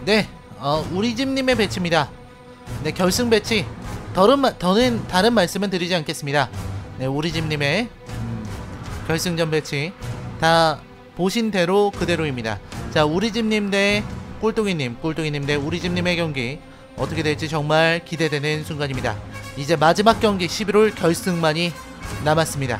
네, 우리 집님의 배치입니다. 네, 결승 배치. 더는 다른 말씀은 드리지 않겠습니다. 네, 우리 집님의 결승전 배치 다 보신 대로 그대로입니다. 자, 우리 집님 대 꼴뚱이님, 꼴뚱이님 대 우리 집님의 경기 어떻게 될지 정말 기대되는 순간입니다. 이제 마지막 경기 11월 결승만이 남았습니다.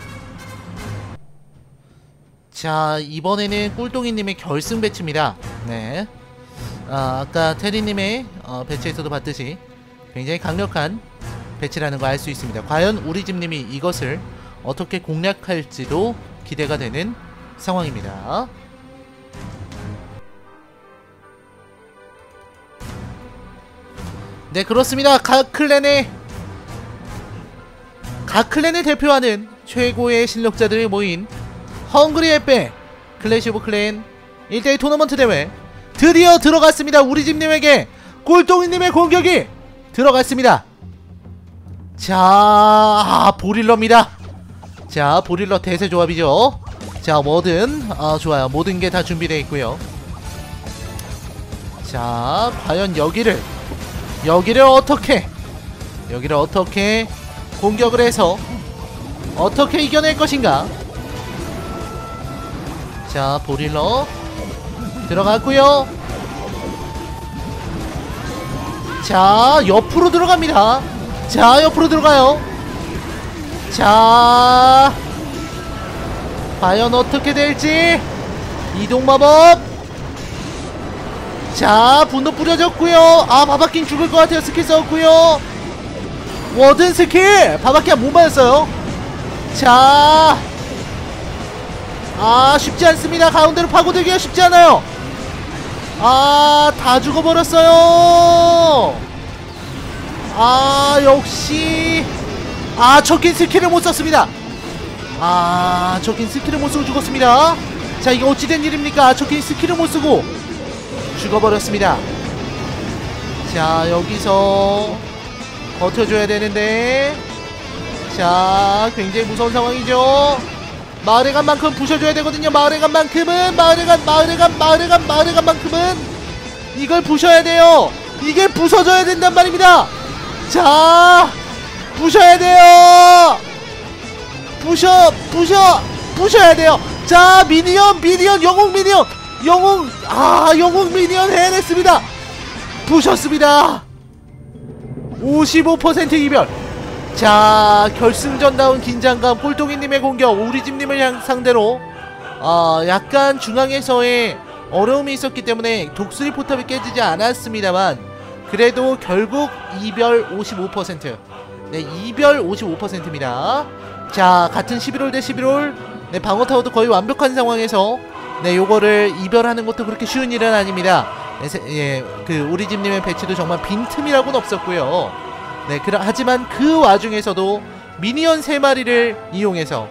자, 이번에는 꿀똥이님의 결승 배치입니다. 네, 아까 테리님의 배치에서도 봤듯이 굉장히 강력한 배치라는 거 알 수 있습니다. 과연 우리 집님이 이것을 어떻게 공략할지도 기대가 되는 상황입니다. 네, 그렇습니다. 각 클랜을 대표하는 최고의 실력자들이 모인 헝그리 햇배 클래시 오브 클랜 1대1 토너먼트 대회 드디어 들어갔습니다. 우리 집님에게 꿀똥이님의 공격이 들어갔습니다. 자, 보릴러입니다. 자, 보릴러 대세 조합이죠. 자, 뭐든 좋아요. 모든 게 다 준비되어 있고요. 자, 과연 여기를 어떻게 공격을 해서 어떻게 이겨낼 것인가. 자, 보릴러 들어갔고요. 자, 옆으로 들어갑니다. 자, 옆으로 들어가요. 자, 과연 어떻게 될지. 이동마법. 자, 분노 뿌려졌고요. 바바킨 죽을 것 같아요. 스킬 썼고요. 워든 스킬 바바킨 못 맞았어요. 자, 쉽지 않습니다. 가운데로 파고들기가 쉽지 않아요. 다 죽어버렸어요. 역시 척킨 스킬을 못 썼습니다. 척킨 스킬을 못 쓰고 죽었습니다. 자, 이게 어찌된 일입니까? 척킨 스킬을 못 쓰고 죽어버렸습니다. 자, 여기서 버텨줘야 되는데, 자, 굉장히 무서운 상황이죠. 마을에 간 만큼 부셔줘야 되거든요. 마을에 간 만큼은 이걸 부셔야 돼요. 이게 부서져야 된단 말입니다. 자, 부셔야 돼요. 부셔야 돼요. 자, 미니언 영웅 미니언 해냈습니다. 부셨습니다. 55% 이별. 자, 결승전다운 긴장감. 꼴똥이님의 공격. 우리 집님을 상대로 약간 중앙에서의 어려움이 있었기 때문에 독수리 포탑이 깨지지 않았습니다만, 그래도 결국 이별 55%. 네, 이별 55%입니다. 자, 같은 11월 대 11월. 네, 방어타워도 거의 완벽한 상황에서 네, 요거를 이별하는 것도 그렇게 쉬운 일은 아닙니다. 네, 우리 집님의 배치도 정말 빈틈이라고는 없었고요. 네, 하지만 그 와중에서도 미니언 3마리를 이용해서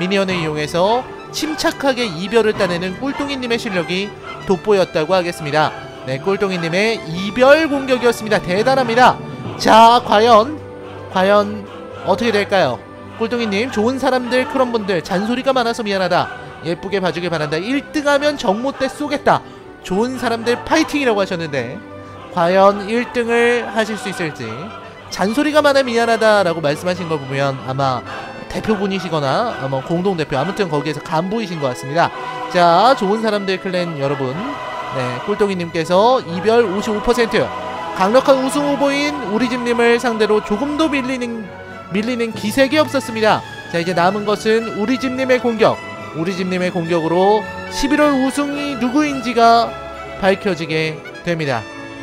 침착하게 이별을 따내는 꿀똥이님의 실력이 돋보였다고 하겠습니다. 네, 꿀똥이님의 이별 공격이었습니다. 대단합니다. 자, 과연 어떻게 될까요? 꿀똥이님, 좋은 사람들, 크런분들, 잔소리가 많아서 미안하다. 예쁘게 봐주길 바란다. 1등하면 정모때 쏘겠다. 좋은 사람들 파이팅이라고 하셨는데, 과연 1등을 하실 수 있을지. 잔소리가 많아 미안하다라고 말씀하신 거 보면 아마 대표분이시거나 공동대표, 아무튼 거기에서 간부이신 것 같습니다. 자, 좋은 사람들 클랜 여러분, 네, 꿀똥이님께서 이별 55%, 강력한 우승 후보인 우리 집님을 상대로 조금도 밀리는 기색이 없었습니다. 자, 이제 남은 것은 우리 집님의 공격으로 11월 우승이 누구인지가 밝혀지게 됩니다.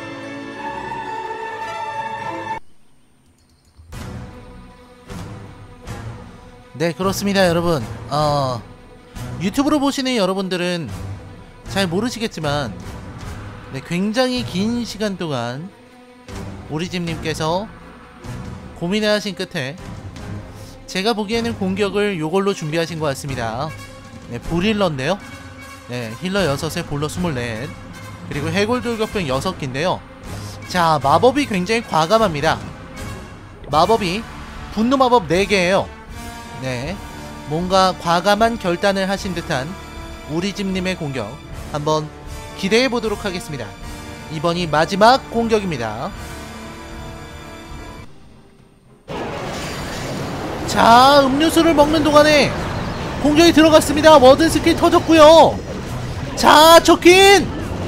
네, 그렇습니다, 여러분. 유튜브로 보시는 여러분들은 잘 모르시겠지만, 네, 굉장히 긴 시간 동안 우리 집님께서 고민을 하신 끝에 제가 보기에는 공격을 요걸로 준비하신 것 같습니다. 네, 보릴러인데요. 네, 힐러 6에 볼러 24, 그리고 해골 돌격병 6기인데요. 자, 마법이 굉장히 과감합니다. 마법이 분노 마법 4개예요. 네, 뭔가 과감한 결단을 하신 듯한 우리 집님의 공격 한번 기대해보도록 하겠습니다. 이번이 마지막 공격입니다. 자, 음료수를 먹는 동안에 공격이 들어갔습니다. 워든 스킬 터졌고요. 자, 초킨!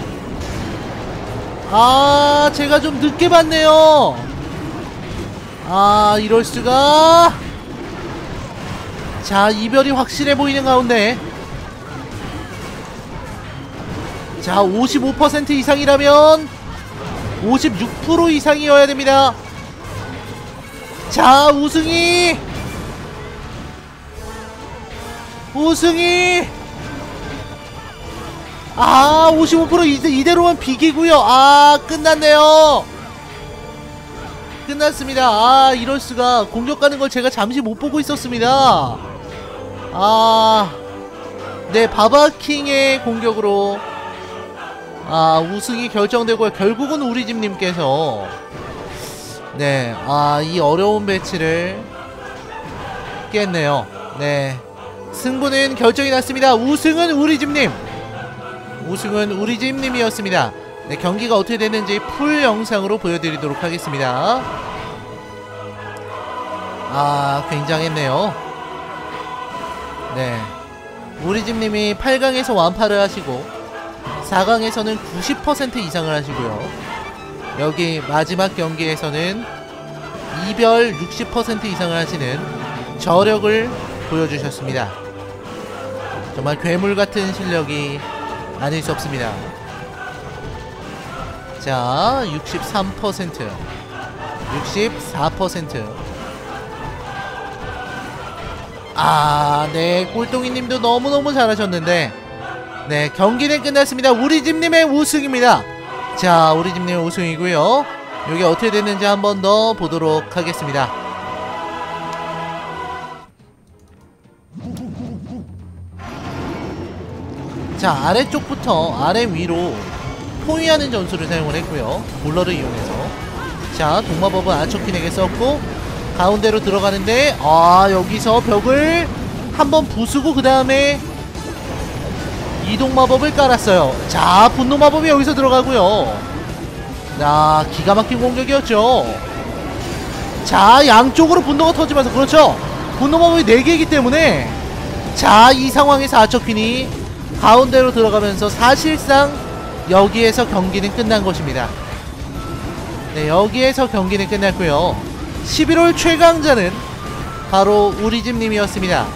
아, 제가 좀 늦게 봤네요. 아, 이럴수가. 자, 이별이 확실해 보이는 가운데, 자, 55% 이상이라면 56% 이상이어야 됩니다. 자, 우승이 아, 55% 이대로만 비기고요. 아, 끝났네요. 끝났습니다. 아, 이럴수가. 공격 가는 걸 제가 잠시 못 보고 있었습니다. 아, 네, 바바킹의 공격으로 아, 우승이 결정되고 결국은 우리 집님께서 네, 아, 이 어려운 배치를 깼네요. 네, 승부는 결정이 났습니다. 우승은 우리 집님. 우승은 우리 집님이었습니다. 네, 경기가 어떻게 됐는지 풀 영상으로 보여드리도록 하겠습니다. 아, 굉장했네요. 네, 우리 집님이 8강에서 완파를 하시고 4강에서는 90% 이상을 하시고요. 여기 마지막 경기에서는 이별 60% 이상을 하시는 저력을 보여주셨습니다. 정말 괴물같은 실력이 아닐 수 없습니다. 자, 63%, 64%. 아, 네, 꼴똥이님도 너무너무 잘하셨는데, 네, 경기는 끝났습니다. 우리 집님의 우승입니다. 자, 우리 집님의 우승이고요. 이게 어떻게 됐는지 한 번 더 보도록 하겠습니다. 자, 아래쪽부터 아래 위로 포위하는 전술을 사용을 했고요. 볼러를 이용해서. 자, 동마법은 아초킨에게 썼고 가운데로 들어가는데, 아, 여기서 벽을 한번 부수고 그 다음에 이동마법을 깔았어요. 자, 분노마법이 여기서 들어가고요. 자, 기가막힌 공격이었죠. 자, 양쪽으로 분노가 터지면서, 그렇죠, 분노마법이 4개이기 때문에, 자, 이 상황에서 아처퀸이 가운데로 들어가면서 사실상 여기에서 경기는 끝난 것입니다. 네, 여기에서 경기는 끝났고요. 11월 최강자는 바로 우리 집님이었습니다.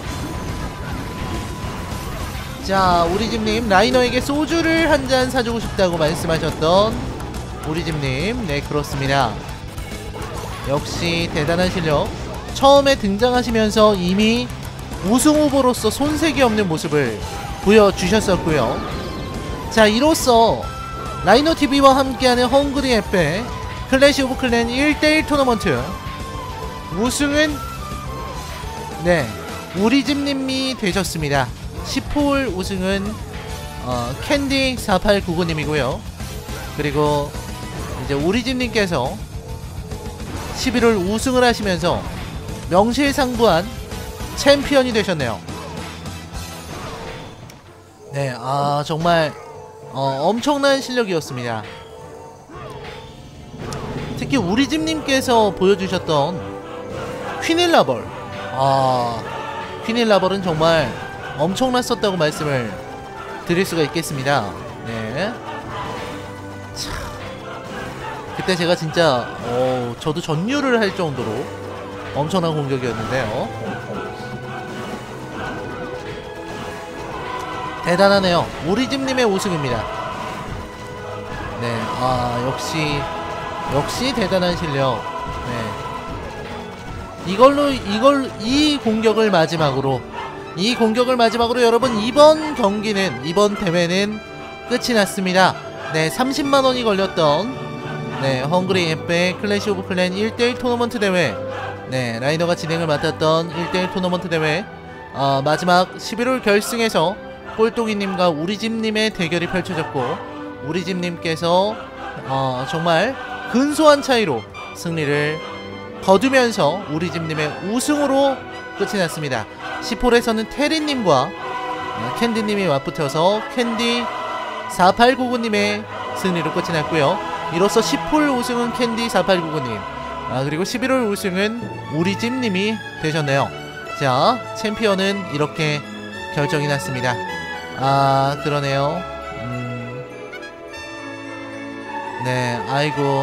자, 우리 집님, 라이너에게 소주를 한 잔 사주고 싶다고 말씀하셨던 우리 집님. 네, 그렇습니다. 역시 대단한 실력. 처음에 등장하시면서 이미 우승 후보로서 손색이 없는 모습을 보여주셨었고요. 자, 이로써 라이너TV와 함께하는 헝그리 앱의 클래시 오브 클랜 1대1 토너먼트 우승은 네, 우리 집님이 되셨습니다. 10홀 우승은 캔디 4899님이고요. 그리고 이제 우리 집님께서 11월 우승을 하시면서 명실상부한 챔피언이 되셨네요. 네, 아, 정말 엄청난 실력이었습니다. 특히 우리 집님께서 보여주셨던 퀴닐라벌, 아, 퀴닐라벌은 정말 엄청났었다고 말씀을 드릴 수가 있겠습니다. 네. 차, 그때 제가 진짜 저도 전율을 할 정도로 엄청난 공격이었는데요. 대단하네요. 우리 집님의 우승입니다. 네, 아, 역시 대단한 실력. 네. 이 공격을 마지막으로 여러분, 이번 대회는 끝이 났습니다. 네, 30만원이 걸렸던 네, 헝그리 앱의 클래시 오브 클랜 1대1 토너먼트 대회, 네, 라이너가 진행을 맡았던 1대1 토너먼트 대회 마지막 11월 결승에서 꼴똥이님과 우리집님의 대결이 펼쳐졌고, 우리집님께서 정말 근소한 차이로 승리를 거두면서 우리집님의 우승으로 끝이 났습니다. 10홀에서는 테리님과 캔디님이 맞붙어서 캔디 4899님의 승리로 끝이 났고요. 이로써 10홀 우승은 캔디 4899님, 그리고 11홀 우승은 우리집님이 되셨네요. 자, 챔피언은 이렇게 결정이 났습니다. 그러네요. 네, 아이고,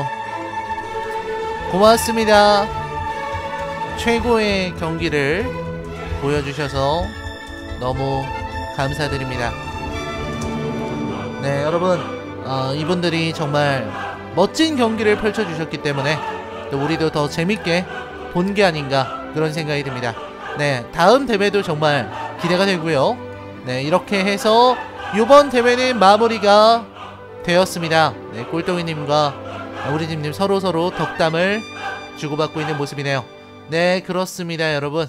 고맙습니다. 최고의 경기를 보여주셔서 너무 감사드립니다. 네, 여러분, 이분들이 정말 멋진 경기를 펼쳐주셨기 때문에 또 우리도 더 재밌게 본 게 아닌가 그런 생각이 듭니다. 네, 다음 대회도 정말 기대가 되고요. 네, 이렇게 해서 이번 대회는 마무리가 되었습니다. 네, 꼴덩이님과 우리집님 서로서로 덕담을 주고받고 있는 모습이네요. 네, 그렇습니다, 여러분.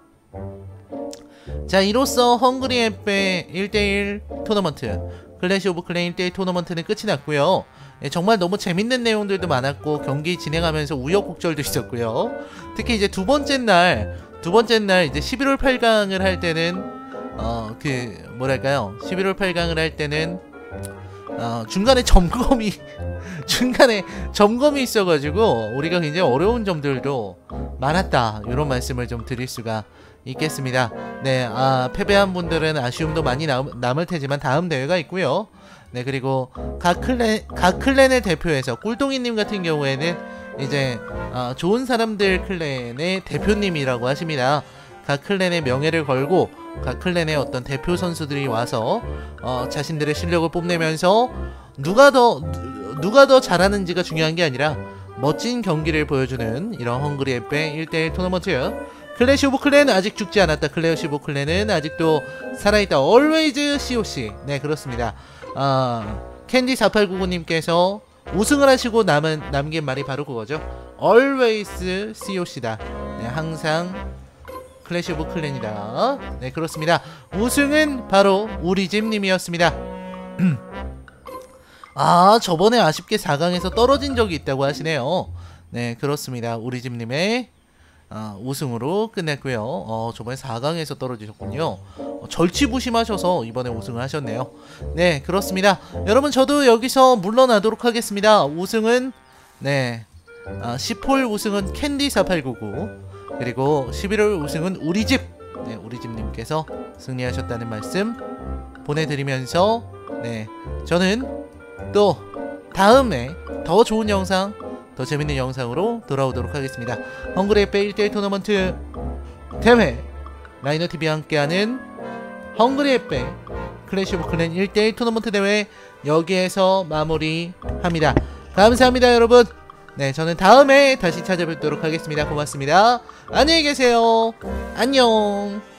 자, 이로써 헝그리 앱의 1대1 토너먼트, 클래시 오브 클랜 1대1 토너먼트는 끝이 났고요. 예, 정말 너무 재밌는 내용들도 많았고 경기 진행하면서 우여곡절도 있었고요. 특히 이제 두 번째 날 이제 11월 8강을 할 때는 뭐랄까요? 11월 8강을 할 때는 중간에 점검이 있어가지고 우리가 굉장히 어려운 점들도 많았다, 이런 말씀을 좀 드릴 수가 있겠습니다. 네, 패배한 분들은 아쉬움도 많이 남을 테지만 다음 대회가 있고요. 네, 그리고 각 클랜을 대표해서 꿀동이님 같은 경우에는 이제 좋은 사람들 클랜의 대표님이라고 하십니다. 각 클랜의 명예를 걸고 각 클랜의 어떤 대표 선수들이 와서 자신들의 실력을 뽐내면서 누가 더 잘하는지가 중요한 게 아니라 멋진 경기를 보여주는 이런 헝그리 앱의 1대1 토너먼트요. 클래시 오브 클랜 아직 죽지 않았다. 클래시 오브 클랜은 아직도 살아있다. Always COC. 네, 그렇습니다. 캔디 4899님께서 우승을 하시고 남긴 말이 바로 그거죠. Always COC다. 네, 항상 클래시 오브 클랜이다. 네, 그렇습니다. 우승은 바로 우리집님이었습니다. 저번에 아쉽게 4강에서 떨어진 적이 있다고 하시네요. 네, 그렇습니다. 우리집님의 우승으로 끝냈고요. 저번에 4강에서 떨어지셨군요. 절치부심하셔서 이번에 우승을 하셨네요. 네, 그렇습니다. 여러분, 저도 여기서 물러나도록 하겠습니다. 우승은 10홀 우승은 캔디 4899, 그리고 11월 우승은 우리집, 네, 우리집님께서 승리하셨다는 말씀 보내드리면서, 네, 저는 또 다음에 더 좋은 영상, 더 재밌는 영상으로 돌아오도록 하겠습니다. 헝그리 앱의 1대1 토너먼트 대회, 라이너TV와 함께하는 헝그리 앱의 클래시 오브 클랜 1대1 토너먼트 대회 여기에서 마무리합니다. 감사합니다, 여러분. 네, 저는 다음에 다시 찾아뵙도록 하겠습니다. 고맙습니다. 안녕히 계세요. 안녕.